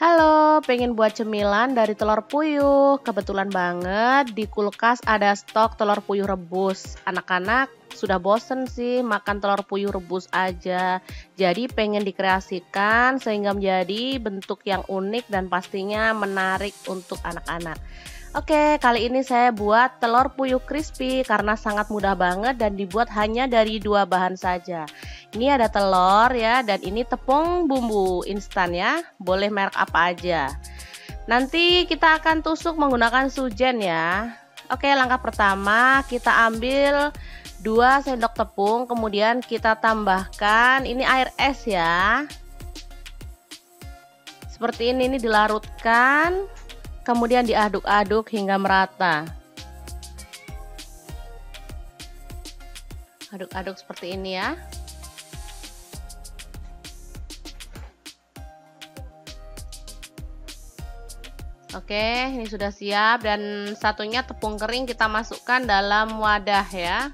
Halo, pengen buat cemilan dari telur puyuh. Kebetulan banget di kulkas ada stok telur puyuh rebus. Anak-anak sudah bosen sih makan telur puyuh rebus aja. Jadi pengen dikreasikan sehingga menjadi bentuk yang unik dan pastinya menarik untuk anak-anak. Oke, kali ini saya buat telur puyuh crispy karena sangat mudah banget dan dibuat hanya dari dua bahan saja. Ini ada telur ya, dan ini tepung bumbu instan ya, boleh merek apa aja. Nanti kita akan tusuk menggunakan sujen ya. Oke, langkah pertama kita ambil 2 sendok tepung, kemudian kita tambahkan ini air es ya. Seperti ini dilarutkan. Kemudian diaduk-aduk hingga merata. Aduk-aduk seperti ini ya. Oke, ini sudah siap dan satunya tepung kering kita masukkan dalam wadah ya.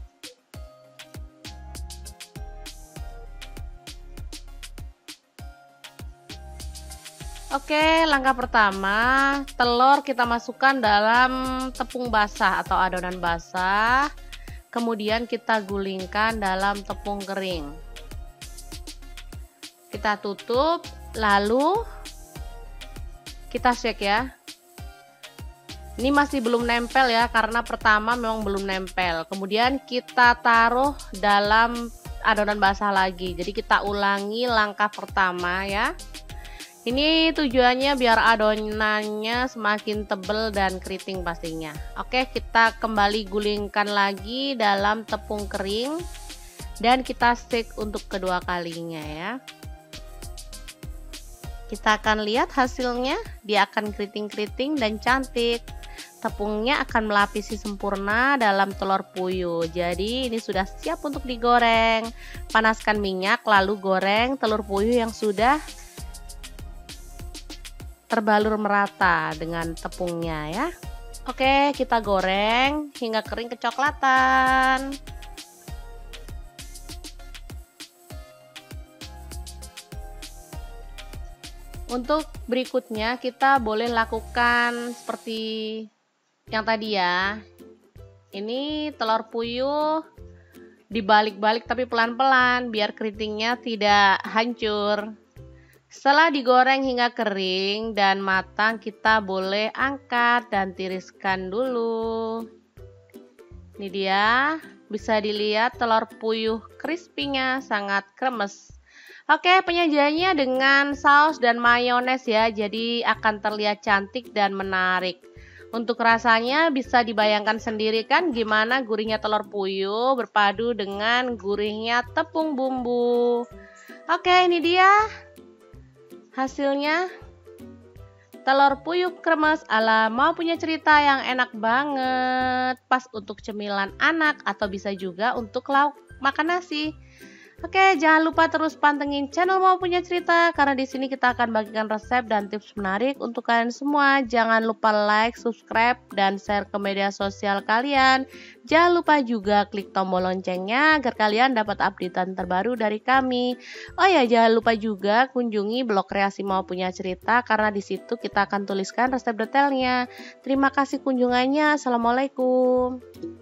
Oke, langkah pertama, telur kita masukkan dalam tepung basah atau adonan basah. Kemudian kita gulingkan dalam tepung kering. Kita tutup, lalu kita shake ya. Ini masih belum nempel ya, karena pertama memang belum nempel. Kemudian kita taruh dalam adonan basah lagi. Jadi kita ulangi langkah pertama ya. Ini tujuannya biar adonannya semakin tebal dan keriting pastinya. Oke, kita kembali gulingkan lagi dalam tepung kering dan kita shake untuk kedua kalinya ya. Kita akan lihat hasilnya, dia akan keriting-keriting dan cantik. Tepungnya akan melapisi sempurna dalam telur puyuh. Jadi ini sudah siap untuk digoreng. Panaskan minyak lalu goreng telur puyuh yang sudah terbalur merata dengan tepungnya ya. Oke, kita goreng hingga kering kecoklatan. Untuk berikutnya kita boleh lakukan seperti yang tadi ya. Ini telur puyuh dibalik-balik tapi pelan-pelan biar keritingnya tidak hancur. Setelah digoreng hingga kering dan matang, kita boleh angkat dan tiriskan dulu. Ini dia, bisa dilihat telur puyuh crispy-nya sangat kremes. Oke, penyajiannya dengan saus dan mayones ya, jadi akan terlihat cantik dan menarik. Untuk rasanya bisa dibayangkan sendiri kan gimana gurihnya telur puyuh berpadu dengan gurihnya tepung bumbu. Oke, ini dia hasilnya, telur puyuh kremes ala Mau Punya Cerita yang enak banget, pas untuk cemilan anak atau bisa juga untuk lauk makan nasi. Oke, jangan lupa terus pantengin channel Mau Punya Cerita karena di sini kita akan bagikan resep dan tips menarik untuk kalian semua. Jangan lupa like, subscribe, dan share ke media sosial kalian. Jangan lupa juga klik tombol loncengnya agar kalian dapat updatean terbaru dari kami. Oh ya, jangan lupa juga kunjungi blog kreasi Mau Punya Cerita karena di situ kita akan tuliskan resep detailnya. Terima kasih kunjungannya. Assalamualaikum.